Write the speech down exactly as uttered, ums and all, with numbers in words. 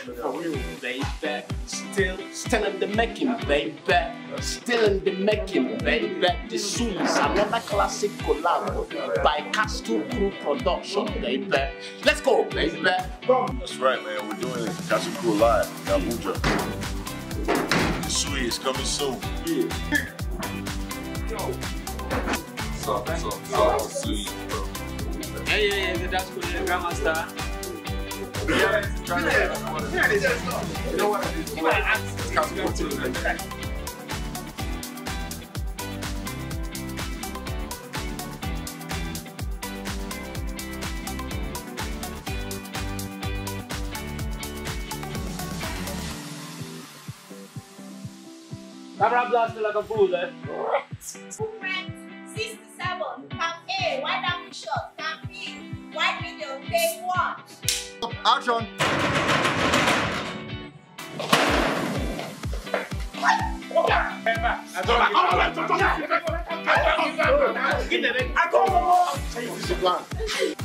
For real, baby. Still, still in the making, baby. Still in the making, baby. This soon is another classic collab by Castle Crew Production, baby. Let's go, baby. That's right, man. We're doing it. Castle Crew live. Abuja. The Sui is coming soon. Yeah. What's up? What's up? What's up? Sui, bro. Yeah, yeah, yeah. That's cool. The Grandmaster. Yeah, yeah, you know what it is? It's Castle Crew. Camera blast like a fool, eh? sixty-seven, Camp A, wide angle shot, Camp B, wide video, take one. Action! Give me a